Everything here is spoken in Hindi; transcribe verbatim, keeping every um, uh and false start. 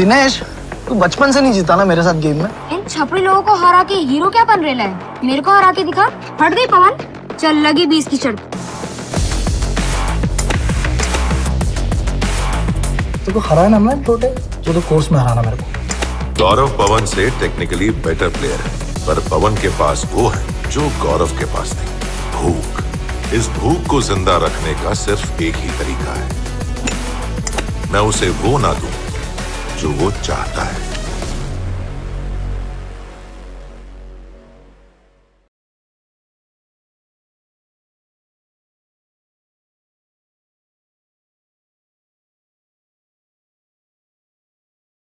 दिनेश, तू बचपन से नहीं जीता ना मेरे साथ गेम में। इन छपरी लोगों को हरा के हीरो क्या बन रहा है? मेरे को हरा के दिखा। हट गई पवन, चल लगी बीस की शर्त। तेरे को हराना मैं छोटे, जो तो कोर्स में हराना मेरे को। गौरव पवन से टेक्निकली बेटर प्लेयर है, पर पवन के पास वो है जो गौरव के पास नहीं, भूख। इस भूख को जिंदा रखने का सिर्फ एक ही तरीका है, मैं उसे वो ना दूं जो वो चाहता है।